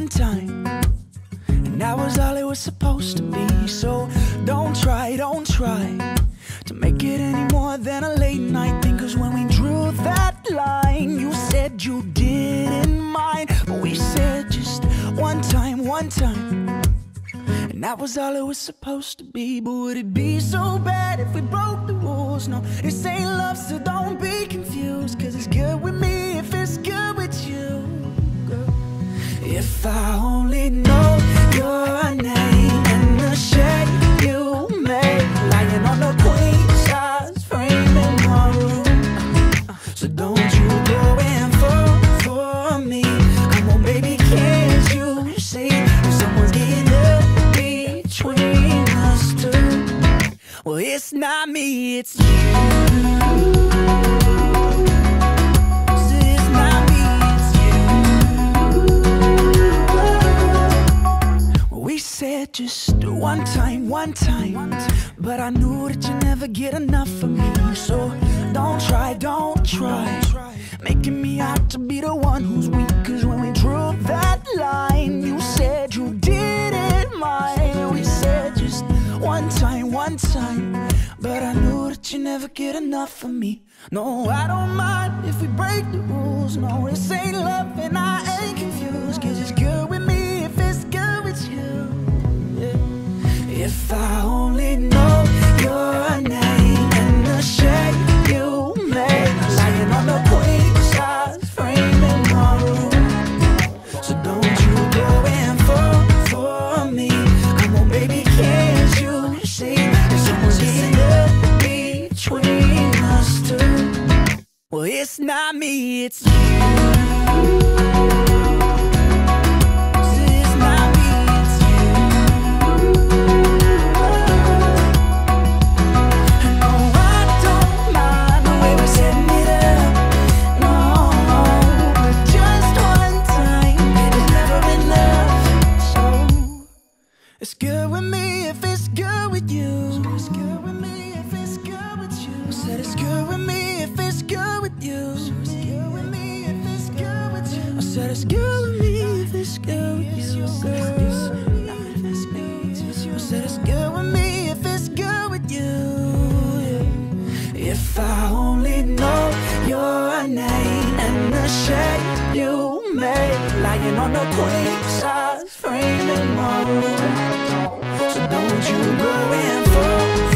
one time, and that was all it was supposed to be. So don't try to make it any more than a late night thing. Cause when we drew that line, you said you didn't mind, but we said just one time, and that was all it was supposed to be. But would it be so bad if we broke the rules? No, this ain't love, so don't be confused. Cause it's good with me if it's good with you, girl. If I only know your name and the shade you make, lying on the queen size frame in my room. So don't you go and fall for me. Come on baby, can't you see someone's getting up between us two? Well, it's not me, it's you. Just one time, but I knew that you never get enough of me. So don't try making me out to be the one who's weak. Cause when we drew that line, you said you didn't mind. We said just one time, but I knew that you never get enough of me. No, I don't mind if we break the rules. No, this ain't love and I ain't confused. Cause it's good with me if it's good with you. If I only know your name and the shade you make, lying on the queen size frame in my room. So don't you go and fall for me. Come on baby, can't you see someone's getting up between us two? Well, it's not me, it's you. It's good with me if it's good with you. So it's good with me if it's good with you. I said it's good with me if it's good with you. So it's good with me if it's good with you. I said it's good with me if it's good with you. I said it's good with me if it's good with you. If I only know your name and the shape you make, lying on the queen size frame in my room. So don't you go and fall